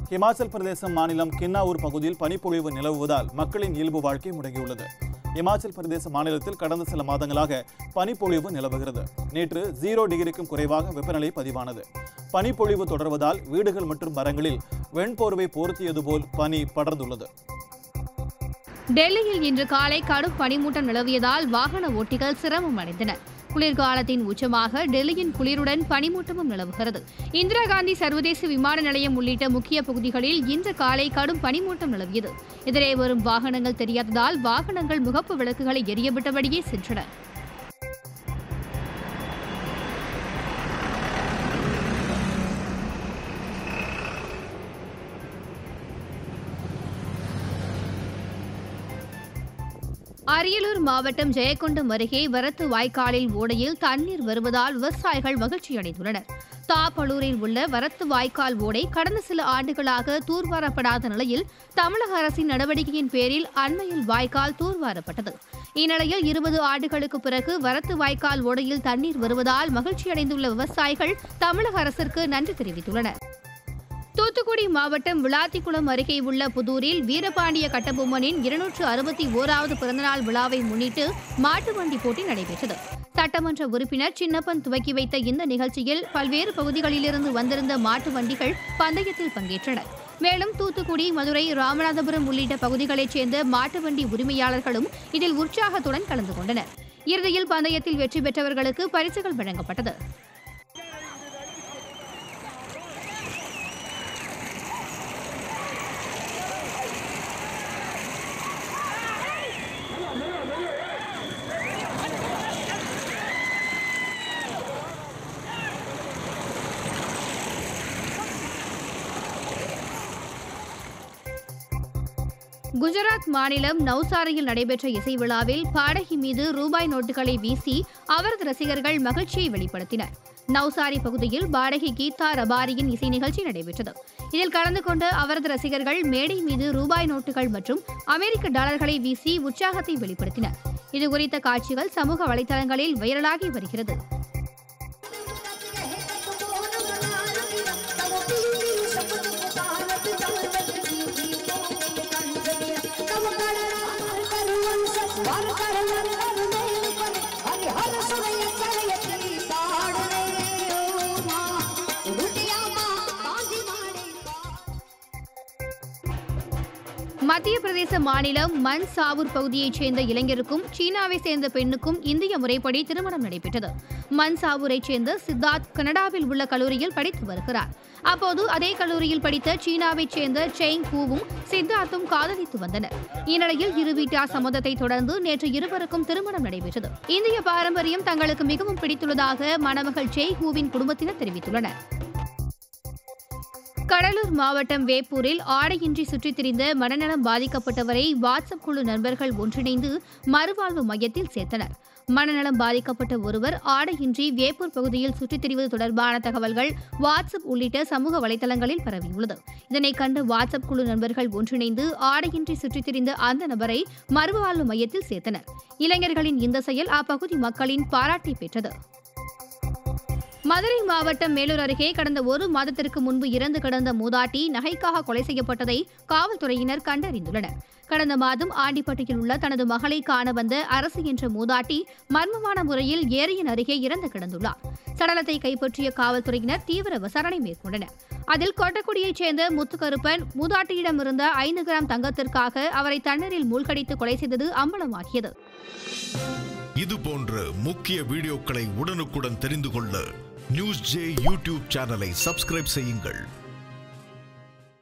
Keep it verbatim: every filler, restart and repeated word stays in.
இமாச்சல் பிரதேசம் மாநிலம் கின்னாவூர் பகுதியில் பனிப்பொழிவு நிலவுவதால் மக்களின் இயல்பு வாழ்க்கை முடங்கியுள்ளது. இமாச்சல் பிரதேச மாநிலத்தில் கடந்த சில மாதங்களாக பனிப்பொழிவு நிலவுகிறது. நேற்று ஜீரோ டிகிரிக்கும் குறைவாக வெப்பநிலை பதிவானது. பனிப்பொழிவு தொடர்வதால் வீடுகள் மற்றும் மரங்களில் வெண்போர்வை போர்த்தியது போல் பனி படர்ந்துள்ளது. டெல்லியில் இன்று காலை கடும் பனிமூட்டம் நிலவியதால் வாகன ஓட்டிகள் சிரமம் அடைந்தனர். குளிர்காலத்தின் உச்சமாக டெல்லியின் குளிருடன் பனிமூட்டமும் நிலவுகிறது. இந்திரா காந்தி சர்வதேச விமான நிலையம் உள்ளிட்ட முக்கிய பகுதிகளில் இன்று காலை கடும் பனிமூட்டம் நிலவியது. எதிரே வரும் வாகனங்கள் தெரியாததால் வாகனங்கள் முகப்பு விளக்குகளை எரியவிட்டபடியே சென்றன. அரியலூர் மாவட்டம் ஜெயங்கொண்டம் அருகே வரத்து வாய்க்காலில் ஓடையில் தண்ணீர் வருவதால் விவசாயிகள் மகிழ்ச்சியடைந்துள்ளனர். தாப்பலூரில் உள்ள வரத்து வாய்க்கால் ஓடை கடந்த சில ஆண்டுகளாக தூர்வாரப்படாத நிலையில் தமிழக அரசின் நடவடிக்கையின் பேரில் அண்மையில் வாய்க்கால் தூர்வாரப்பட்டது. இந்நிலையில் இருபது ஆண்டுகளுக்கு பிறகு வரத்து வாய்க்கால் ஓடையில் தண்ணீர் வருவதால் மகிழ்ச்சியடைந்துள்ள விவசாயிகள் தமிழக அரசிற்கு நன்றி தெரிவித்துள்ளனர். தூத்துக்குடி மாவட்டம் விளாத்திக்குளம் அருகே உள்ள புதூரில் வீரபாண்டிய கட்டபொம்மனின் இருநூற்று அறுபத்தி ஓராவது பிறந்தநாள் விழாவை முன்னிட்டு மாட்டு வண்டி போட்டி நடைபெற்றது. சட்டமன்ற உறுப்பினர் சின்னப்பன் துவக்கி வைத்த இந்த நிகழ்ச்சியில் பல்வேறு பகுதிகளிலிருந்து வந்திருந்த மாட்டு வண்டிகள் பந்தயத்தில் பங்கேற்றனர். மேலும் தூத்துக்குடி, மதுரை, ராமநாதபுரம் உள்ளிட்ட பகுதிகளைச் சேர்ந்த மாட்டு வண்டி உரிமையாளர்களும் இதில் உற்சாகத்துடன் கலந்து கொண்டனர். இறுதியில் பந்தயத்தில் வெற்றி பெற்றவர்களுக்கு பரிசுகள் வழங்கப்பட்டது. குஜராத் மாநிலம் நவ்சாரியில் நடைபெற்ற இசை விழாவில் பாடகி மீது ரூபாய் நோட்டுகளை வீசி அவரது ரசிகர்கள் மகிழ்ச்சியை வெளிப்படுத்தினர். நவ்சாரி பகுதியில் பாடகி கீதா ரபாரியின் இசை நிகழ்ச்சி நடைபெற்றது. இதில் கலந்து கொண்ட அவரது ரசிகர்கள் மேடை மீது ரூபாய் நோட்டுகள் மற்றும் அமெரிக்க டாலர்களை வீசி உற்சாகத்தை வெளிப்படுத்தினர். இதுகுறித்த காட்சிகள் சமூக வலைதளங்களில் வைரலாகி வருகிறது. மத்திய பிரதேச மாநிலம் மன்சாவூர் பகுதியைச் சேர்ந்த இளைஞருக்கும் சீனாவை சேர்ந்த பெண்ணுக்கும் இந்திய முறைப்படி திருமணம் நடைபெற்றது. மன்சாவூரைச் சேர்ந்த சித்தார்த் கனடாவில் உள்ள கல்லூரியில் படித்து வருகிறார். அப்போது அதே கல்லூரியில் படித்த சீனாவைச் சேர்ந்த செயிங் ஹூவும் சித்தார்த்தும் காதலித்து வந்தனர். இந்நிலையில் இரு வீட்டார் சம்மதத்தை தொடர்ந்து நேற்று இருவருக்கும் திருமணம் நடைபெற்றது. இந்திய பாரம்பரியம் தங்களுக்கு மிகவும் பிடித்துள்ளதாக மணமகள் செய் ஹூவின் குடும்பத்தினர் தெரிவித்துள்ளனர். கடலூர் மாவட்டம் வேப்பூரில் ஆடையின்றி சுற்றித் திரிந்த மனநலம் பாதிக்கப்பட்டவரை வாட்ஸ்அப் குழு நண்பர்கள் ஒன்றிணைந்து மறுவாழ்வு மையத்தில் சேர்த்தனர். மனநலம் பாதிக்கப்பட்ட ஒருவர் ஆடையின்றி வேப்பூர் பகுதியில் சுற்றித் திரிவது தொடர்பான தகவல்கள் வாட்ஸ்அப் உள்ளிட்ட சமூக வலைதளங்களில் பரவியுள்ளது. இதனை கண்ட வாட்ஸ்அப் குழு நண்பர்கள் ஒன்றிணைந்து ஆடையின்றி சுற்றித் திரிந்த அந்த நபரை மறுவாழ்வு மையத்தில் சேர்த்தனர். இளைஞர்களின் இந்த செயல் அப்பகுதி மக்களின் பாராட்டை பெற்றது. மதுரை மாவட்டம் மேலூர் அருகே கடந்த ஒரு மாதத்திற்கு முன்பு இறந்து கிடந்த மூதாட்டி நகைக்காக கொலை செய்யப்பட்டதை காவல்துறையினர் கண்டறிந்துள்ளனர். கடந்த மாதம் ஆண்டிப்பட்டியில் உள்ள தனது மகளை காண வந்த அரசு என்ற மூதாட்டி மர்மமான முறையில் ஏரியின் அருகே இறந்து கிடந்துள்ளார். சடலத்தை கைப்பற்றிய காவல்துறையினர் தீவிர விசாரணை மேற்கொண்டனர். அதில் கொட்டக்குடியைச் சேர்ந்த முத்துக்கருப்பன் மூதாட்டியிடம் இருந்த ஐந்து கிராம் தங்கத்திற்காக அவரை தண்ணீரில் மூழ்கடித்து கொலை செய்தது அம்பலமாகியது. இது போன்ற முக்கிய வீடியோக்களை உடனுக்குடன் தெரிந்து கொள்ள நியூஸ் ஜே யூடியூப் சேனலை சப்ஸ்கிரைப் செய்யுங்கள்.